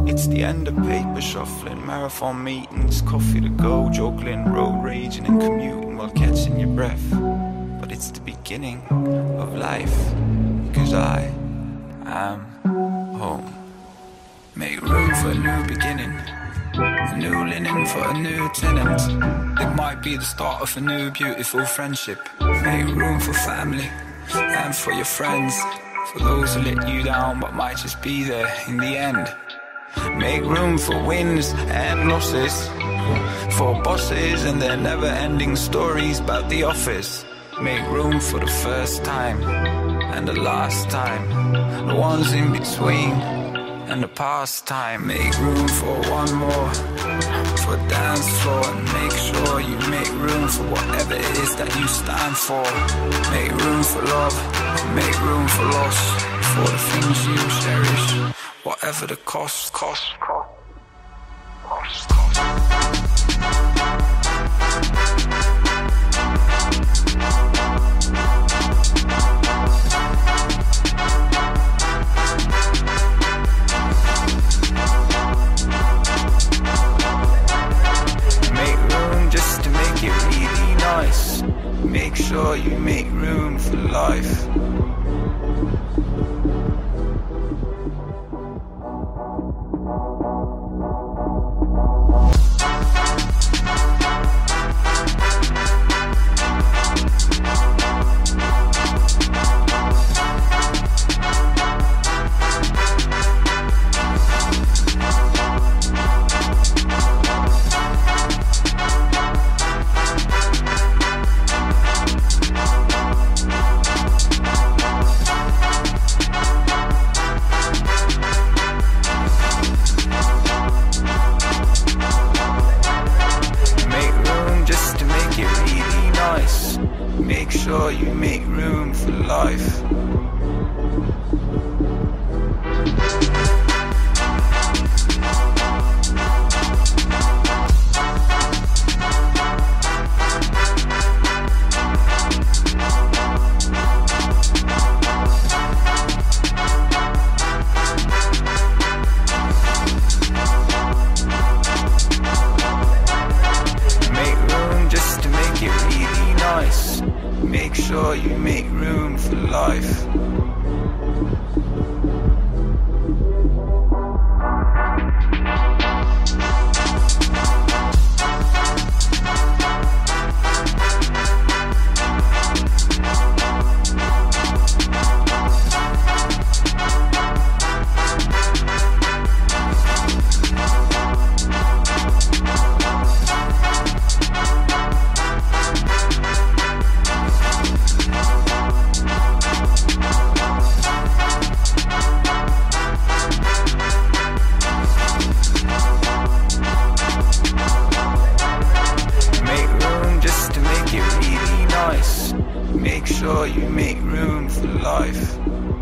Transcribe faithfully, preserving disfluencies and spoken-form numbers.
It's the end of paper shuffling, marathon meetings, coffee to go, juggling, road raging and commuting while catching your breath. But it's the beginning of life, cause I am home. Make room for a new beginning, a new linen for a new tenant. It might be the start of a new beautiful friendship. Make room for family and for your friends, for those who let you down but might just be there in the end. Make room for wins and losses, for bosses and their never-ending stories about the office. Make room for the first time and the last time, the ones in between and the past time. Make room for one more, for a dance floor, and make sure you make room for whatever it is that you stand for. Make room for love, make room for loss, for the things you cherish, whatever the cost, cost, cost, cost, cost. Make room just to make it really nice. Make sure you make room for life. Make sure you make room for life. Make room just to make it really nice. Make sure you make room for life. Make sure you make room for life.